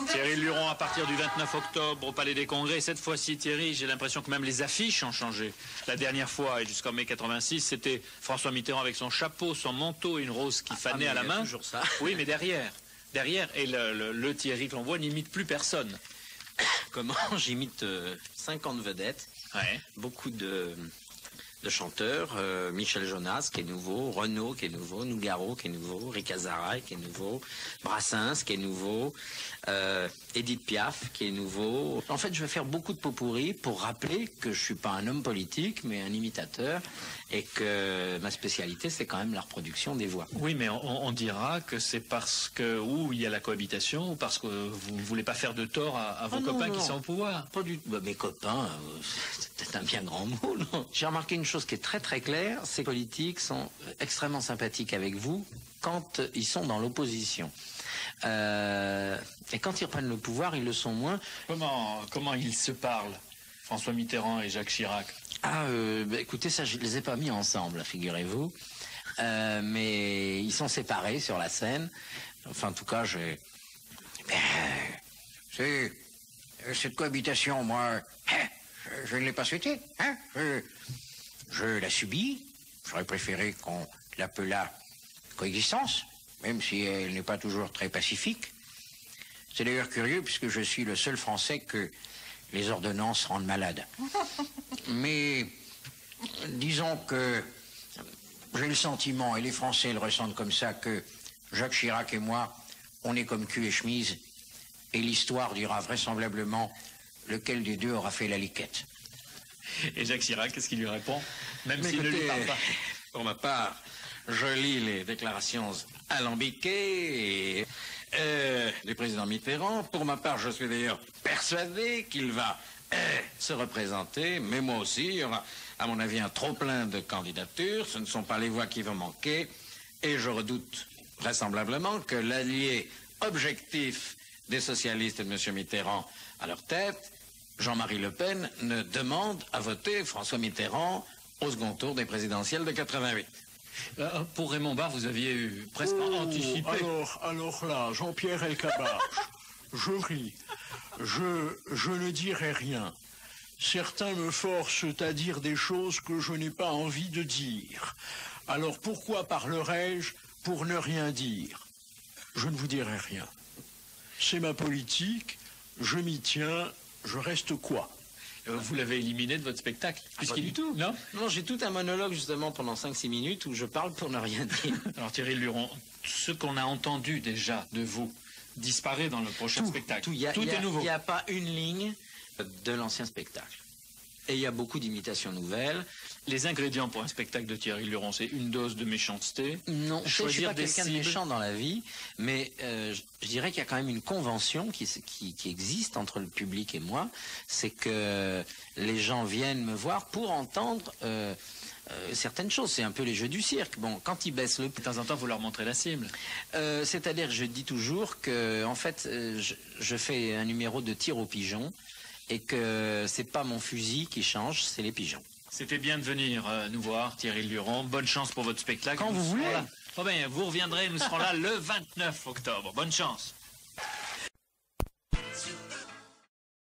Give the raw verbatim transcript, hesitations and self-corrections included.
Thierry Luron à partir du vingt-neuf octobre au Palais des Congrès. Cette fois-ci, Thierry, j'ai l'impression que même les affiches ont changé. La dernière fois, et jusqu'en mai quatre-vingt-six, c'était François Mitterrand avec son chapeau, son manteau et une rose qui fanait ah, à la main. Toujours ça. Oui, mais derrière. Derrière, et le, le, le Thierry que l'on voit n'imite plus personne. Comment? J'imite euh, cinquante vedettes, ouais. Beaucoup de, de chanteurs, euh, Michel Jonas qui est nouveau, Renaud qui est nouveau, Nougaro qui est nouveau, Rick Azaray qui est nouveau, Brassens qui est nouveau, euh, Edith Piaf qui est nouveau. En fait, je vais faire beaucoup de pot-pourri pour rappeler que je suis pas un homme politique, mais un imitateur, et que ma spécialité, c'est quand même la reproduction des voix. Oui, mais on, on dira que c'est parce que, ou il y a la cohabitation, ou parce que vous ne voulez pas faire de tort à, à vos ah copains non, qui non, sont au pouvoir. Pas du tout. Bah, mes copains, euh, c'est peut-être un bien grand mot, non? J'ai remarqué une chose qui est très très claire, c'est que les politiques sont extrêmement sympathiques avec vous quand ils sont dans l'opposition. Euh, et quand ils reprennent le pouvoir, ils le sont moins. Comment, comment ils se parlent, François Mitterrand et Jacques Chirac? Ah, euh, bah, écoutez, ça, je les ai pas mis ensemble, figurez-vous. Euh, mais ils sont séparés sur la scène. Enfin, en tout cas, j'ai... C'est... Cette cohabitation, moi, je, je ne l'ai pas souhaitée. Hein, je, je la subis. J'aurais préféré qu'on l'appelât coexistence, même si elle n'est pas toujours très pacifique. C'est d'ailleurs curieux, puisque je suis le seul Français que les ordonnances rendent malade. Mais disons que j'ai le sentiment, et les Français le ressentent comme ça, que Jacques Chirac et moi, on est comme cul et chemise, et l'histoire dira vraisemblablement lequel des deux aura fait la liquette. Et Jacques Chirac, qu'est-ce qu'il lui répond? Même s'il ne écoutez, lui parle pas. Pour ma part, je lis les déclarations alambiquées et, euh, du président Mitterrand. Pour ma part, je suis d'ailleurs persuadé qu'il va euh, se représenter, mais moi aussi, il y aura, à mon avis, un trop-plein de candidatures. Ce ne sont pas les voix qui vont manquer. Et je redoute vraisemblablement que l'allié objectif des socialistes et de M. Mitterrand à leur tête, Jean-Marie Le Pen, ne demande à voter François Mitterrand au second tour des présidentielles de quatre-vingt-huit. Euh, pour Raymond Barre, vous aviez eu presque oh, anticipé. Alors, alors là, Jean-Pierre Elkabbach, je ris. Je, je ne dirai rien. Certains me forcent à dire des choses que je n'ai pas envie de dire. Alors pourquoi parlerais-je pour ne rien dire? Je ne vous dirai rien. C'est ma politique, je m'y tiens, je reste quoi? Euh, vous l'avez éliminé de votre spectacle? Ah, pas du tout. Non. Non, j'ai tout un monologue justement pendant cinq six minutes où je parle pour ne rien dire. Alors Thierry Luron, ce qu'on a entendu déjà de vous disparaît dans le prochain tout, spectacle. Tout, y a, tout y a, est nouveau. Il n'y a pas une ligne de l'ancien spectacle. Et il y a beaucoup d'imitations nouvelles. Les ingrédients pour un spectacle de Thierry Luron, c'est une dose de méchanceté. Non, je ne suis pas quelqu'un de cibles. méchant dans la vie, mais euh, je, je dirais qu'il y a quand même une convention qui, qui, qui existe entre le public et moi. C'est que les gens viennent me voir pour entendre euh, euh, certaines choses. C'est un peu les jeux du cirque. Bon, quand ils baissent le... De temps en temps, vous leur montrez la cible. Euh, C'est-à-dire que je dis toujours que, en fait, euh, je, je fais un numéro de tir aux pigeons et que c'est pas mon fusil qui change, c'est les pigeons. C'était bien de venir euh, nous voir, Thierry Luron. Bonne chance pour votre spectacle. Quand nous vous voulez. Là. Oh ben, vous reviendrez, nous serons là le vingt-neuf octobre. Bonne chance.